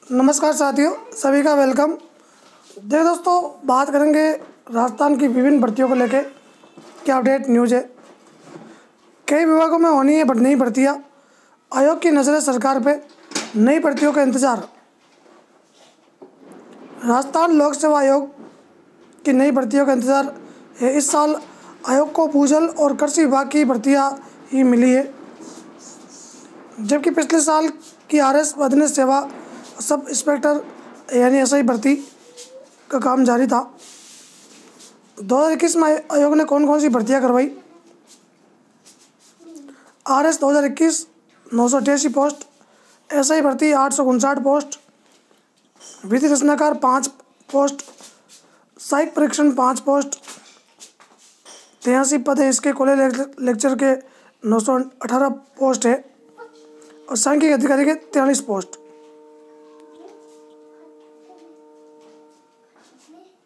नमस्कार साथियों, सभी का वेलकम। देखो दोस्तों, बात करेंगे राजस्थान की विभिन्न भर्तियों को लेके क्या अपडेट न्यूज़ है। कई विभागों में होनी है नई भर्तियाँ। आयोग की नज़रें सरकार पे, नई भर्तियों का इंतजार। राजस्थान लोक सेवा आयोग की नई भर्तियों का इंतजार है। इस साल आयोग को भूजल और कृषि विभाग की भर्तियाँ ही मिली है, जबकि पिछले साल की RS मदनी सेवा सब इंस्पेक्टर यानी SI भर्ती का काम जारी था। 2021 में आयोग ने कौन कौन सी भर्तियां करवाई। RS 2021 988 पोस्ट, SI भर्ती 859 पोस्ट, विधि रचनाकार 5 पोस्ट, सहायक परीक्षण 5 पोस्ट, 83 पद हैं। इसके कॉलेज लेक्चर के 918 पोस्ट है और सांख्यिकी अधिकारी के 43 पोस्ट।